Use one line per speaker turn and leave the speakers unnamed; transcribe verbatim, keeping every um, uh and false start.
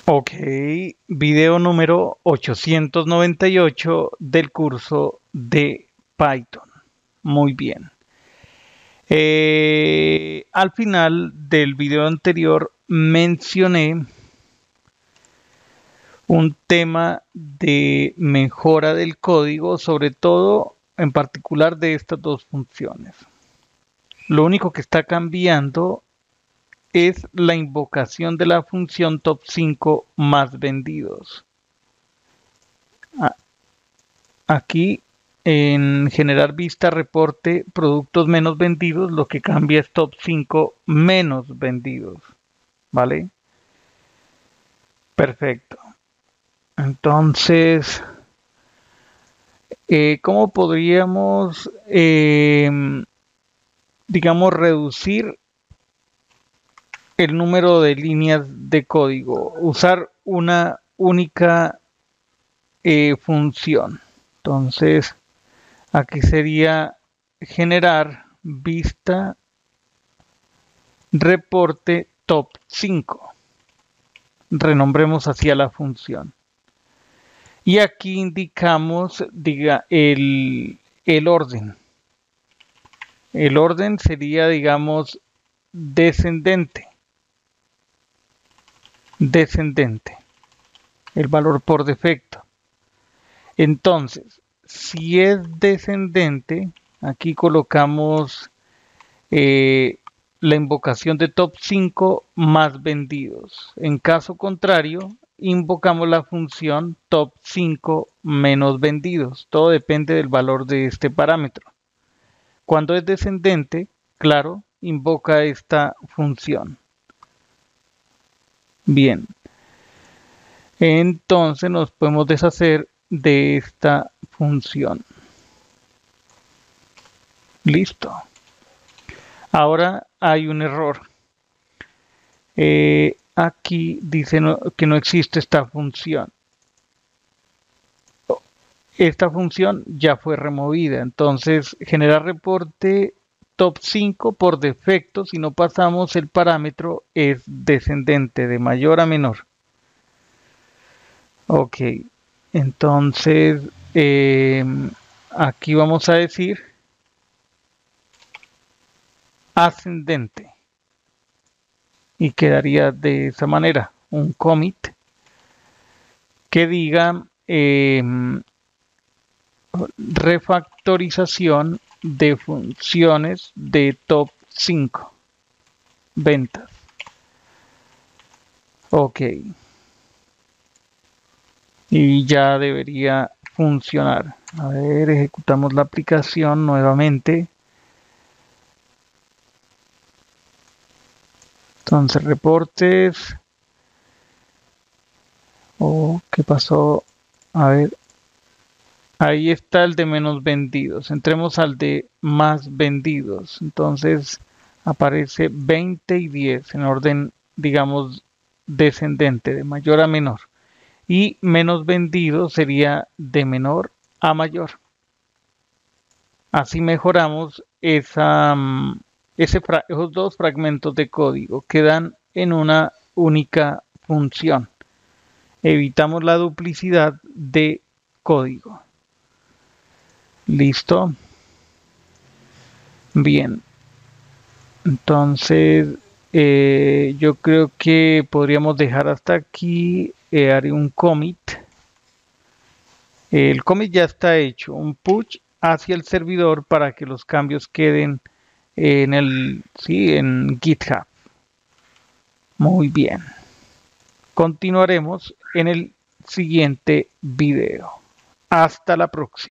Ok, video número ochocientos noventa y ocho del curso de Python. Muy bien. Eh, al final del video anterior mencioné un tema de mejora del código, sobre todo en particular de estas dos funciones. Lo único que está cambiando es la invocación de la función top cinco más vendidos. Aquí en generar vista reporte productos menos vendidos, lo que cambia es top cinco menos vendidos. ¿Vale? Perfecto. Entonces, eh, ¿cómo podríamos, eh, digamos, reducir el número de líneas de código? Usar una única eh, función. Entonces, aquí sería generar vista reporte top cinco. Renombremos así a la función. Y aquí indicamos diga, el, el orden. El orden sería, digamos, descendente. Descendente. El valor por defecto. Entonces, si es descendente, aquí colocamos eh, la invocación de top cinco más vendidos. En caso contrario, invocamos la función top cinco menos vendidos. Todo depende del valor de este parámetro. Cuando es descendente, claro, invoca esta función. Bien. Entonces nos podemos deshacer de esta función. Listo. Ahora hay un error. Eh, aquí dice no, que no existe esta función. Esta función ya fue removida. Entonces, generar reporte top cinco por defecto, si no pasamos el parámetro, es descendente, de mayor a menor. Ok. Entonces, eh, aquí vamos a decir ascendente. Y quedaría de esa manera un commit que diga eh, refactorización de funciones de top cinco ventas. Ok. Y ya debería funcionar. A ver, ejecutamos la aplicación nuevamente. Entonces, reportes. Oh, ¿qué pasó? A ver. Ahí está el de menos vendidos. Entremos al de más vendidos. Entonces, aparece veinte y diez en orden, digamos, descendente, de mayor a menor. Y menos vendido sería de menor a mayor. Así mejoramos esa, ese, esos dos fragmentos de código. Quedan en una única función. Evitamos la duplicidad de código. Listo. Bien. Entonces, eh, yo creo que podríamos dejar hasta aquí. Eh, haré un commit. El commit ya está hecho. Un push hacia el servidor para que los cambios queden en el, sí, en GitHub. Muy bien. Continuaremos en el siguiente video. Hasta la próxima.